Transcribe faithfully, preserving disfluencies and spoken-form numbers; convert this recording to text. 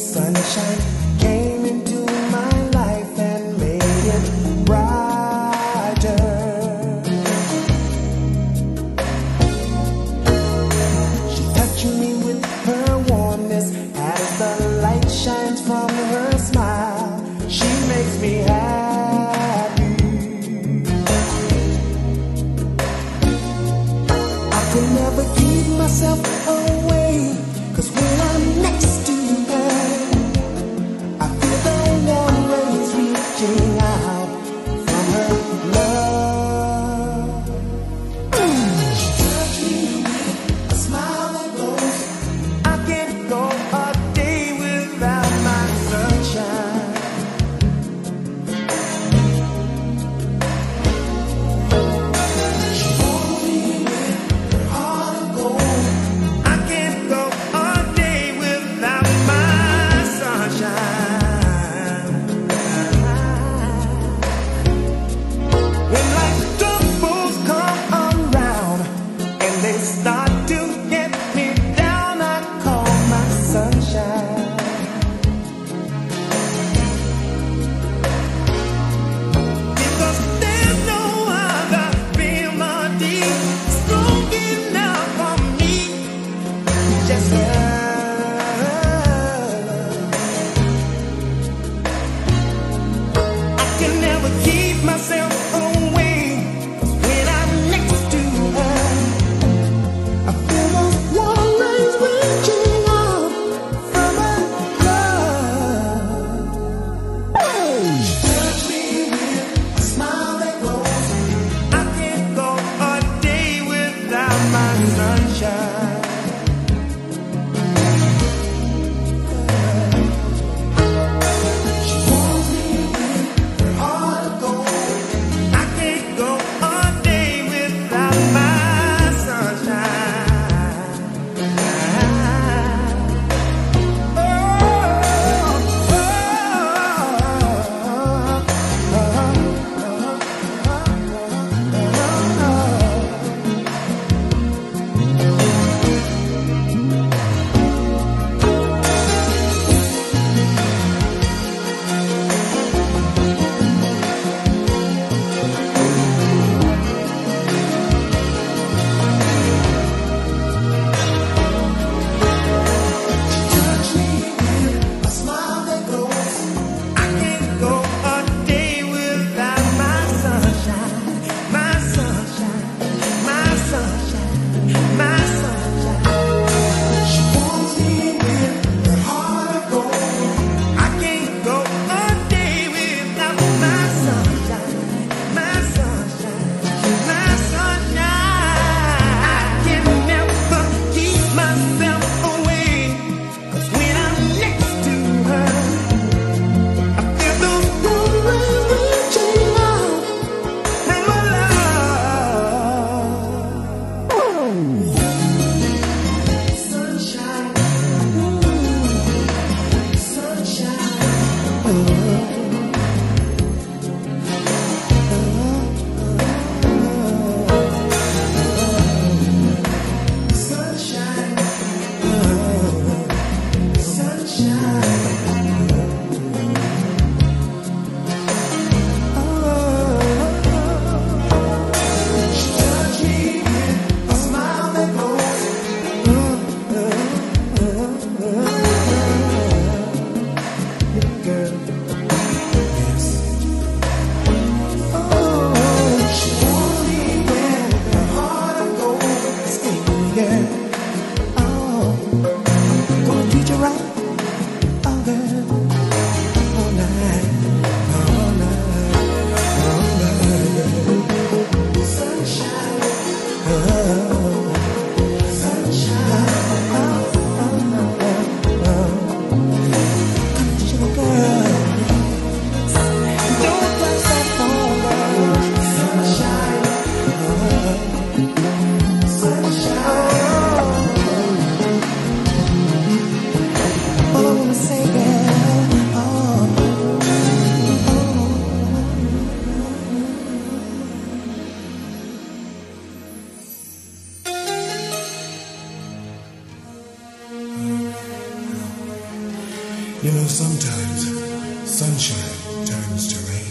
sunshine came into my life and made it brighter. She touched me with her warmness as the light shines from her smile. She makes me happy. I can never keep myself away, 'cause when I'm next to her, I feel the warm rays reaching out from her love. She touched me with a smile that glows. I can't go a day without my You know, sometimes sunshine turns to rain.